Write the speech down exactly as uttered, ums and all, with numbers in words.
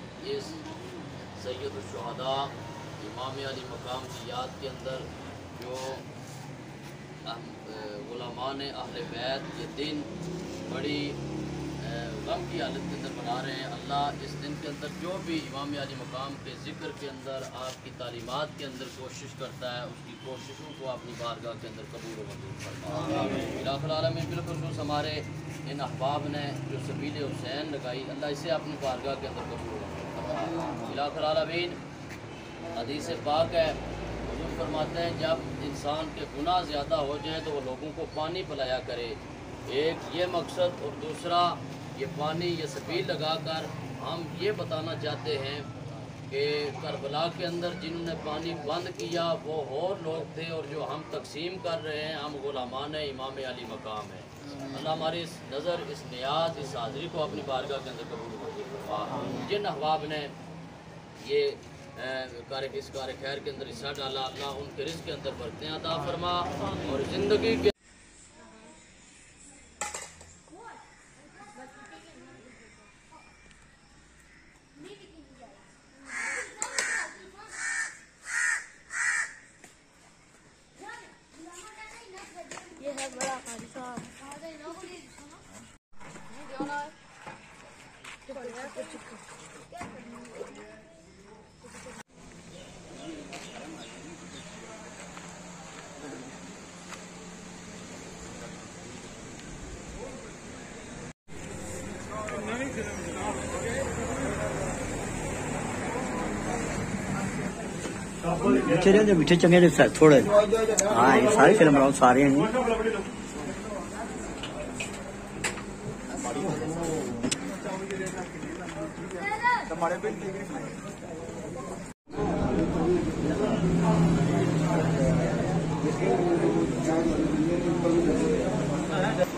इस सैयदुश्शुहदा इमाम अली मकाम की याद के अंदर जो उलमा ने अहले बैत ये दिन बड़ी गम की हालत के अंदर मना रहे हैं। अल्लाह इस दिन के अंदर जो भी इमाम अली मकाम के ज़िक्र के अंदर आपकी तालीमात के अंदर कोशिश करता है, उसकी कोशिशों को अपनी बारगाह के अंदर कबूल व मंजूर फरमाए। इलाहुल आलमीन बिलखुसूस हमारे इन अहबाब ने जो सबील हुसैन लगाई, अल्लाह इसे अपनी बारगाह के अंदर कबूल व मंजूर फरमाए। इलाहुल आलमीन हदीस पाक है, हुज़ूर फरमाते हैं जब इंसान के गुनाह ज़्यादा हो जाए तो वो लोगों को पानी पिलाया करे। एक ये मकसद, और दूसरा ये पानी ये सबील लगाकर हम ये बताना चाहते हैं कि करबला के अंदर जिन्होंने पानी बंद किया वो और लोग थे, और जो हम तकसीम कर रहे हैं हम गुलामान इमाम अली मकाम है। अल्लाह हमारी इस नज़र, इस नियाज, इस हाज़री को अपनी बारगाह के अंदर कबूल फरमा। जिन अहबाब ने ये कार्य इस कार्य खैर के अंदर हिस्सा डाला, अल्लाह उनके रिज़्क़ के अंदर बरकतें अता फरमा और ज़िंदगी के ये है बड़ा हादसा। चले जो मीठे चंगे जो थोड़े, हाँ ये सारी फिल्म बनाओ सारे हैं। हमारे